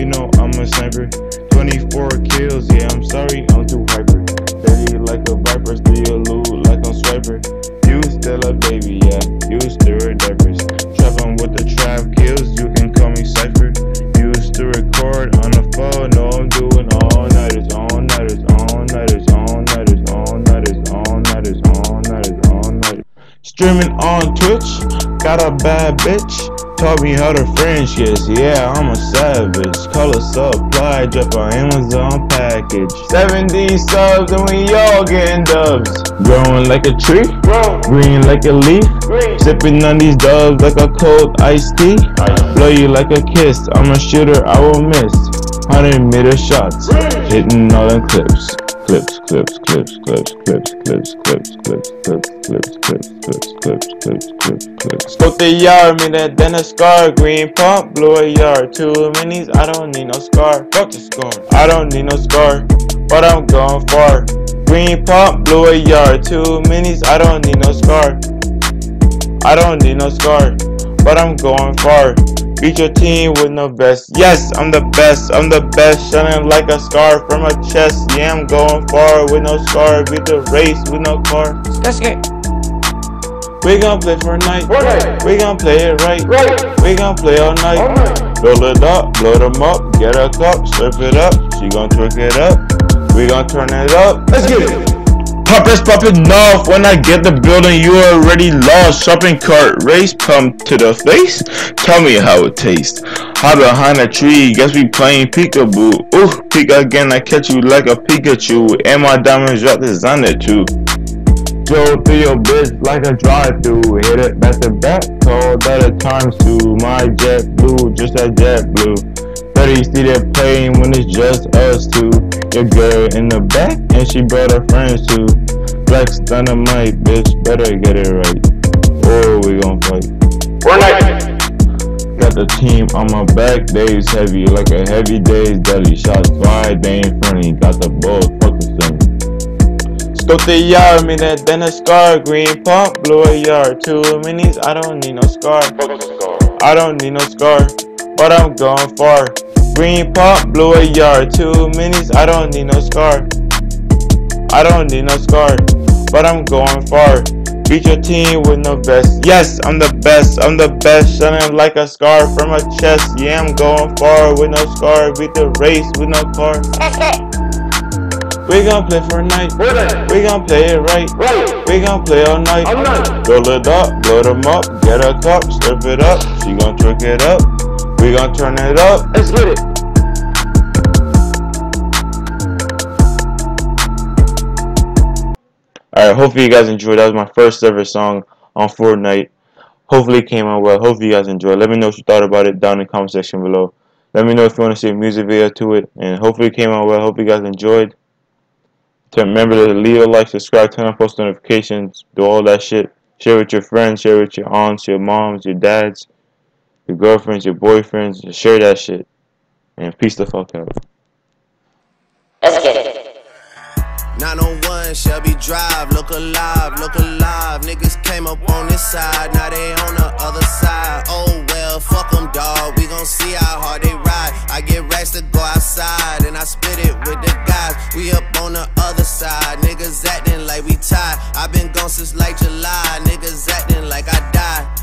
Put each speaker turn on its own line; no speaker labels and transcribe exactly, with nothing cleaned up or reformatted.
know I'm a sniper. twenty-four kills, yeah, I'm sorry, I'm too hyper. Steady like a viper, steal loot like I'm Swiper. You still a baby, yeah, used to her diapers. Trapping with the trap kills, you can call me Sypher. Used to record on the phone, no, I'm doing all-nighters, all-nighters, all-nighters, all-nighters, all-nighters, all-nighters, all-nighters, all-nighters. Streaming on Twitch, got a bad bitch. Taught me how to French kiss, yeah, I'm a savage. Color supply, drop an Amazon package. seventy subs and we all getting dubs. Growing like a tree, green like a leaf. Sipping on these dubs like a cold iced tea. Blow you like a kiss, I'm a shooter, I will miss. one hundred meter shots, hitting all them clips. Clips, clips, clips, clips, clips, clips, clips, clips, clips, clips, clips, clips, clips, clips, clips, clips. Scope the yard, made that then a scar. Green pump, blew a yard. Two minis, I don't need no scar. Fuck the score. I don't need no scar, but I'm going far. Green pump, blew a yard. Two minis, I don't need no scar. I don't need no scar, but I'm going far. Beat your team with no vest. Yes, I'm the best, I'm the best. Shining like a scar from my chest. Yeah, I'm going far with no scar. Beat the race with no car. Let's get. We gon' play Fortnite. Fortnite. We gon' play it right. right. We gon' play all night. all night. Roll it up, blow them up, get a cup, slurp it up. She gon' twerk it up. We gon' turn it up. Let's get it. Poppers popping off, when I get the building you already lost. Shopping cart race, pump to the face. Tell me how it tastes. Hide behind a tree, guess we playing peekaboo. Ooh, peek again, I catch you like a Pikachu. And my diamonds drop this on it too. Go through your bitch like a drive-through. Hit it back to back, call that a times two. My jet blue, just that jet blue. Better you see that playing when it's just us two. Your girl in the back and she brought her friends too. Flex Dynamite, bitch, better get it right. Oh, we gon' fight. Fortnite. Got the team on my back, days heavy like a heavy days deadly. Shots fired, they ain't funny. Got the ball, fuck the thing. Scope the yard, made that then a scar. Green pump, blew a yard. Two minis, I don't need no scar. I don't need no scar, but I'm going far. Green pump, blew a yard. Two minis, I don't need no scar. I don't need no scar, but I'm going far. Beat your team with no vest. Yes, I'm the best, I'm the best. Shining like a scar from my chest. Yeah, I'm going far with no scar. Beat the race with no car. We gon' play Fortnite. We gon' play it right. We gon' play all night. Roll it up, blow them up, get a cup, slurp it up. She gon' twerk it up. We gon' turn it up. Let's get it. Alright, hopefully you guys enjoyed. That was my first ever song on Fortnite. Hopefully it came out well. Hopefully you guys enjoyed. Let me know what you thought about it down in the comment section below. Let me know if you want to see a music video to it. And hopefully it came out well. Hope you guys enjoyed. Remember to leave a like, subscribe, turn on post notifications, do all that shit. Share with your friends, share with your aunts, your moms, your dads, your girlfriends, your boyfriends. Just share that shit. And peace the fuck out.
Let's get it.
nine oh one Shelby Drive, look alive, look alive. Niggas came up on this side, now they on the other side. Oh well, fuck them, dawg. We gon' see how hard they ride. I get racks to go outside, and I split it with the guys. We up on the other side, niggas acting like we tied. I been gone since like July, niggas acting like I died.